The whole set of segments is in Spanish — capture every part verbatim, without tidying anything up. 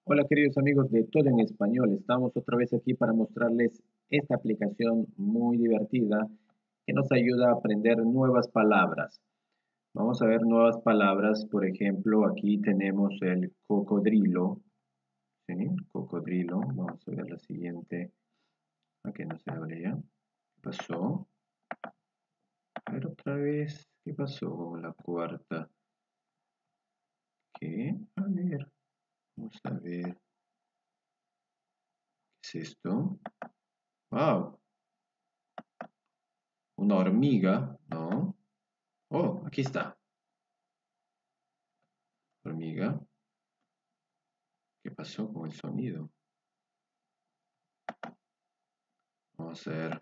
Hola queridos amigos de Todo en Español, estamos otra vez aquí para mostrarles esta aplicación muy divertida que nos ayuda a aprender nuevas palabras. Vamos a ver nuevas palabras, por ejemplo, aquí tenemos el cocodrilo, ¿sí? Cocodrilo, vamos a ver la siguiente, aquí no se abre ya, ¿qué pasó? A ver otra vez, ¿qué pasó con la cuarta? ¿Qué? A ver, vamos a ver, ¿qué es esto? ¡Wow! Una hormiga, ¿no? Oh, aquí está. Hormiga. ¿Qué pasó con el sonido? Vamos a ver.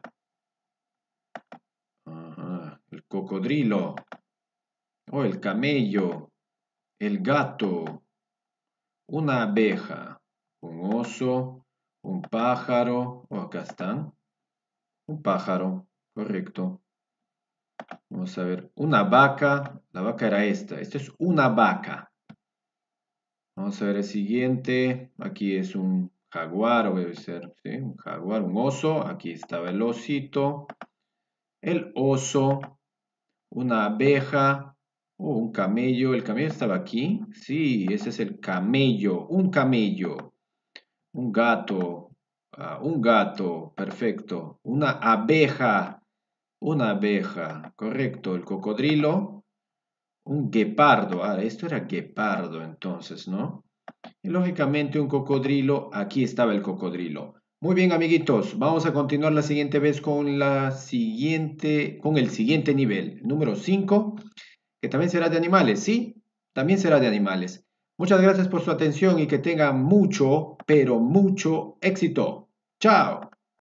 Ajá. El cocodrilo. Oh, el camello. El gato. Una abeja. Un oso. Un pájaro. Oh, acá están. Un pájaro. Correcto. Vamos a ver. Una vaca. La vaca era esta. Esto es una vaca. Vamos a ver el siguiente. Aquí es un jaguar, o debe ser, ¿sí? Un jaguar, un oso. Aquí estaba el osito. El oso. Una abeja. O un camello. ¿El camello estaba aquí? Sí, ese es el camello. Un camello. Un gato. Ah, un gato. Perfecto. Una abeja. Una abeja. Correcto. El cocodrilo. Un guepardo. Ah, esto era guepardo entonces, ¿no? Y lógicamente un cocodrilo, aquí estaba el cocodrilo. Muy bien, amiguitos, vamos a continuar la siguiente vez con la siguiente, con el siguiente nivel, número cinco, que también será de animales, ¿sí? También será de animales. Muchas gracias por su atención y que tengan mucho, pero mucho éxito. Chao.